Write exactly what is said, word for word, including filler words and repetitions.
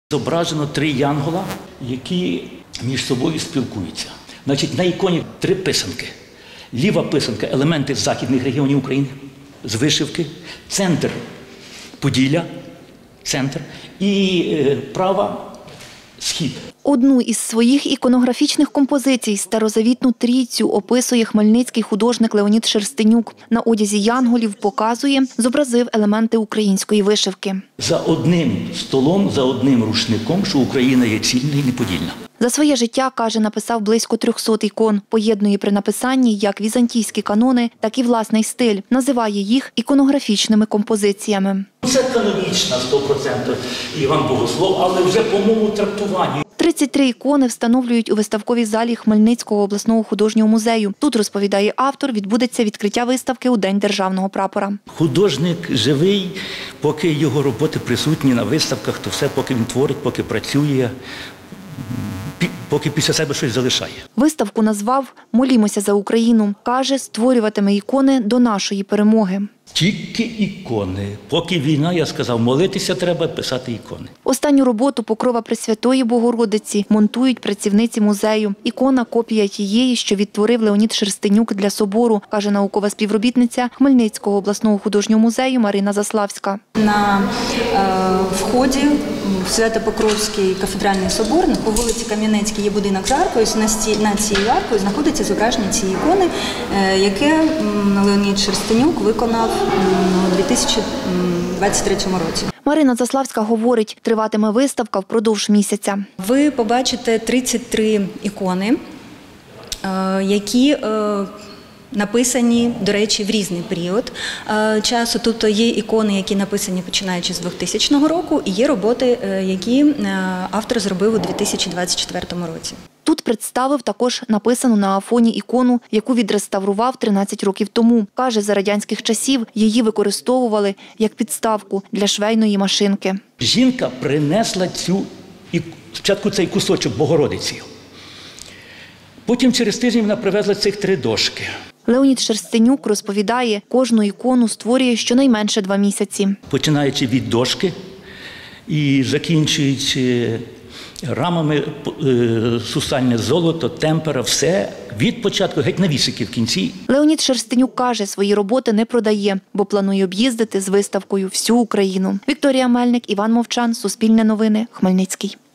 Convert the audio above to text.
Зображено три янгола, які між собою спілкуються. Значить, на іконі три писанки. Ліва писанка – елементи західних регіонів України, з вишивки, центр – Поділля, центр, і е, права – схід. Одну із своїх іконографічних композицій «Старозавітну трійцю» описує хмельницький художник Леонід Шерстенюк. На одязі янголів показує, зобразив елементи української вишивки. За одним столом, за одним рушником, що Україна є цільна і неподільна. За своє життя, каже, написав близько трьохсот ікон. Поєднує при написанні як візантійські канони, так і власний стиль. Називає їх іконографічними композиціями. Це канонічна, сто відсотків Іван Богослов, але вже по моєму трактуванню. тридцять три ікони встановлюють у виставковій залі Хмельницького обласного художнього музею. Тут, розповідає автор, відбудеться відкриття виставки у День державного прапора. Художник живий, поки його роботи присутні на виставках, то все, поки він творить, поки працює, поки після себе щось залишає. Виставку назвав «Молімося за Україну». Каже, створюватиме ікони до нашої перемоги. Тільки ікони. Поки війна, я сказав, молитися треба, писати ікони. Останню роботу «Покрова Пресвятої Богородиці» монтують працівниці музею. Ікона – копія тієї, що відтворив Леонід Шерстенюк для собору, каже наукова співробітниця Хмельницького обласного художнього музею Марина Заславська. На е, вході в Свято-Покровський кафедральний собор по вулиці Кам'янецькій є будинок з аркою. Над цією аркою знаходиться зображення цієї ікони, е, яке Леонід Шерстенюк виконав у дві тисячі двадцять третьому році. Марина Заславська говорить, триватиме виставка впродовж місяця. Ви побачите тридцять три ікони, які написані, до речі, в різний період часу. Тут є ікони, які написані починаючи з двохтисячного року, і є роботи, які автор зробив у дві тисячі двадцять четвертому році. Тут представив також написану на афоні ікону, яку відреставрував тринадцять років тому. Каже, за радянських часів її використовували як підставку для швейної машинки. Жінка принесла цю, спочатку цей кусочок Богородиці. Потім через тиждень вона привезла цих три дошки. Леонід Шерстенюк розповідає, кожну ікону створює щонайменше два місяці. Починаючи від дошки і закінчуючи рамами, сусальне золото, темпера, все від початку, геть на вісики в кінці. Леонід Шерстенюк каже, свої роботи не продає, бо планує об'їздити з виставкою всю Україну. Вікторія Мельник, Іван Мовчан, Суспільне новини, Хмельницький.